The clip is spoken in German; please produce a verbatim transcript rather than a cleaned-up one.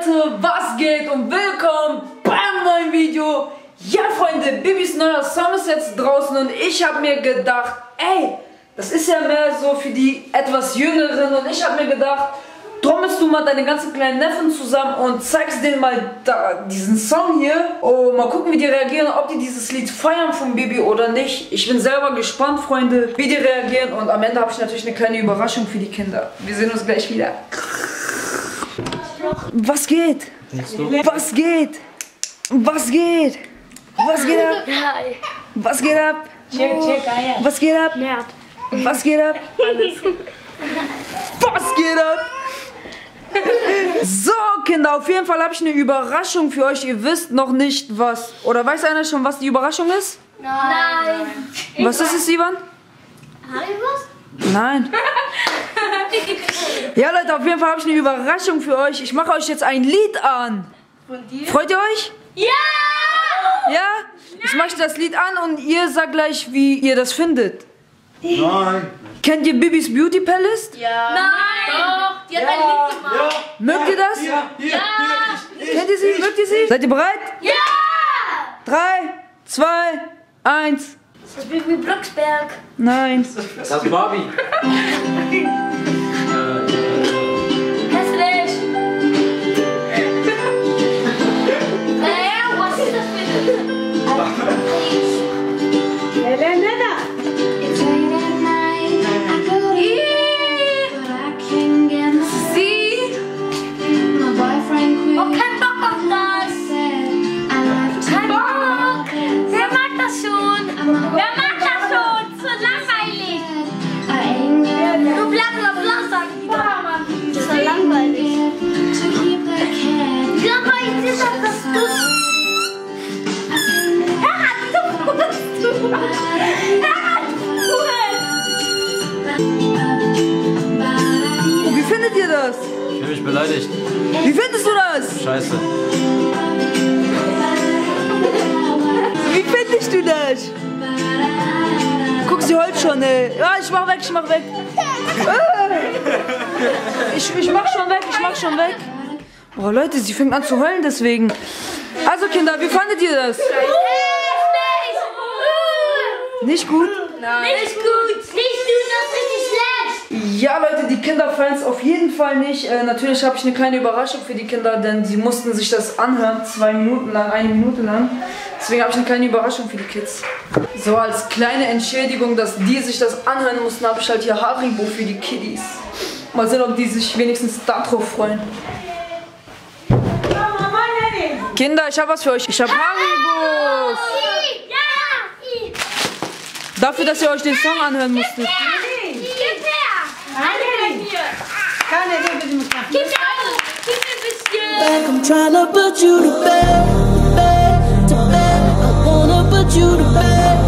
Leute, was geht und willkommen beim neuen Video. Ja Freunde, Bibis neuer Song ist jetzt draußen und ich habe mir gedacht, ey, das ist ja mehr so für die etwas Jüngeren und ich habe mir gedacht, trommelst du mal deine ganzen kleinen Neffen zusammen und zeigst denen mal da, diesen Song hier. Und mal gucken, wie die reagieren, ob die dieses Lied feiern von Bibi oder nicht. Ich bin selber gespannt, Freunde, wie die reagieren und am Ende habe ich natürlich eine kleine Überraschung für die Kinder. Wir sehen uns gleich wieder. Was geht? Was geht? Was geht? Was geht ab? Was geht ab? Was geht ab? Was geht ab? Was geht ab? So Kinder, auf jeden Fall habe ich eine Überraschung für euch. Ihr wisst noch nicht was. Oder weiß einer schon, was die Überraschung ist? Nein. Was ist es, Ivan? Was? Nein. Ja Leute, auf jeden Fall habe ich eine Überraschung für euch. Ich mache euch jetzt ein Lied an. Von dir? Freut ihr euch? Ja! Ja? Ich mache das Lied an und ihr sagt gleich, wie ihr das findet. Nein. Kennt ihr Bibis Beauty Palace? Ja. Nein! Doch, die hat ein Lied gemacht. Ja. Mögt ihr das? Hier, hier, Ja. hier, ich, Kennt ihr sie? Mögt ihr sie? Seid ihr bereit? Ja! Drei, zwei, eins. Das ist Bibi Blocksberg. Nein. Das ist Barbie. Hässlich. Naja, was ist das für eine? Wie findet ihr das? Ich fühle mich beleidigt. Wie findest du das? Scheiße. Wie findest du das? Guck, sie heult schon, ey. Ja, ich mach weg, ich mach weg. Ich, ich mach schon weg, ich mach schon weg. Oh Leute, sie fängt an zu heulen deswegen. Also Kinder, wie fandet ihr das? Nicht gut? Nein. Nicht gut. Nicht gut, das ist richtig schlecht. Ja Leute, die Kinder feiern es auf jeden Fall nicht. Äh, natürlich habe ich eine kleine Überraschung für die Kinder, denn sie mussten sich das anhören, zwei Minuten lang, eine Minute lang. Deswegen habe ich eine kleine Überraschung für die Kids. So als kleine Entschädigung, dass die sich das anhören mussten, habe ich halt hier Haribo für die Kiddies. Mal sehen, ob die sich wenigstens darauf freuen. Kinder, ich habe was für euch. Ich habe Haribos. Dafür, dass ihr euch den Song anhören musstet. Gib her! Alle hier! Gib mir ein bisschen! I'm trying to put you to bed, bed, to bed. I wanna put you to bed.